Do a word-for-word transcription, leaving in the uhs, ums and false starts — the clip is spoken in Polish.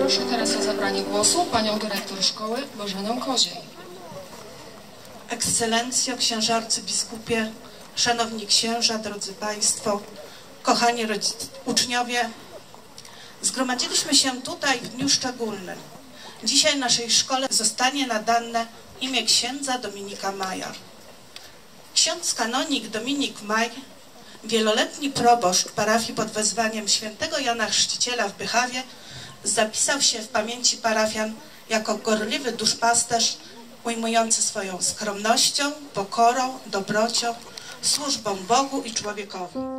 Proszę teraz o zabranie głosu panią dyrektor szkoły Bożenę Koziej. Ekscelencjo, księże arcybiskupie, szanowni księża, drodzy państwo, kochani uczniowie, zgromadziliśmy się tutaj w dniu szczególnym. Dzisiaj w naszej szkole zostanie nadane imię księdza Dominika Maja. Ksiądz kanonik Dominik Maj, wieloletni proboszcz parafii pod wezwaniem świętego Jana Chrzciciela w Bychawie, zapisał się w pamięci parafian jako gorliwy duszpasterz, ujmujący swoją skromnością, pokorą, dobrocią, służbą Bogu i człowiekowi.